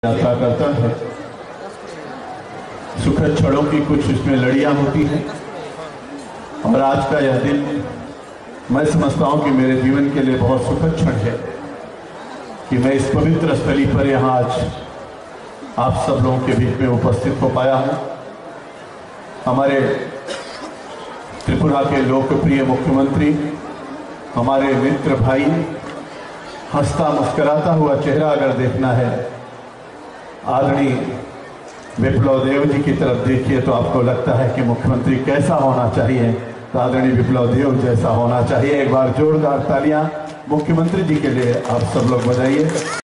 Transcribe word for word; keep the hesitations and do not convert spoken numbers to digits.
यात्रा करता है। सुखद क्षणों की कुछ इसमें लड़ियां होती हैं और आज का यह दिन मैं समझता हूं कि मेरे जीवन के लिए बहुत सुखद क्षण है कि मैं इस पवित्र स्थली पर यहाँ आज आप सब लोगों के बीच में उपस्थित हो पाया हूँ। हमारे त्रिपुरा के लोकप्रिय मुख्यमंत्री, हमारे मित्र भाई, हंसता मुस्कुराता हुआ चेहरा अगर देखना है आदरणीय विप्लव देव जी की तरफ देखिए तो आपको लगता है कि मुख्यमंत्री कैसा होना चाहिए, तो आदरणीय विप्लव देव जैसा होना चाहिए। एक बार जोरदार तालियां मुख्यमंत्री जी के लिए आप सब लोग बजाइए।